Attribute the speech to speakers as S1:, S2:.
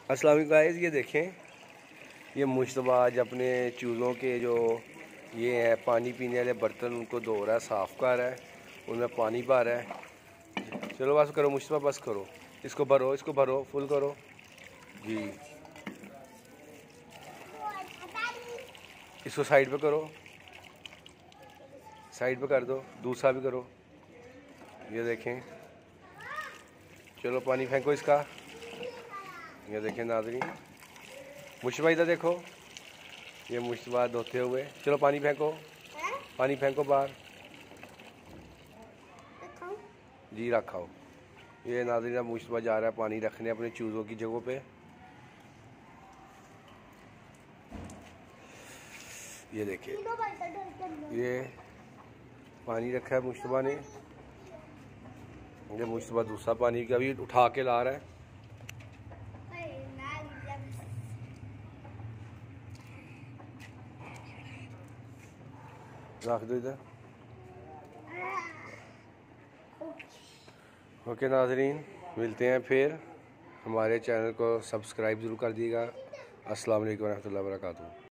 S1: अस्सलाम वालेकुम गाइस, ये देखें, ये मुश्तबा आज अपने चूज़ों के जो ये है पानी पीने वाले बर्तन उनको धो रहा है, साफ़ कर रहा है, उनमें पानी भर रहा है। चलो बस करो मुश्तबा, बस करो, इसको भरो, फुल करो जी। इसको साइड पे करो, साइड पे कर दो, दूसरा भी करो। ये देखें, चलो पानी फेंको इसका। ये देखें नाज़रीन, मुश्तबा इधर देखो, ये मुश्तबा धोते हुए। चलो पानी फेंको, पानी फेंको बाहर जी, रखाओ। ये नाज़रीन अब मुश्तबा जा रहा है पानी रखने अपने चूज़ों की जगहों पे। ये देखिए, ये पानी रखा है मुश्तबा ने। ये मुश्तबा दूसरा पानी का भी उठा के ला रहा है। रख दो इधर। ओके नाज़रीन, मिलते हैं फिर। हमारे चैनल को सब्सक्राइब ज़रूर कर दीजिएगा। अस्सलाम वालेकुम रहमतुल्लाहि व बरकातुहू।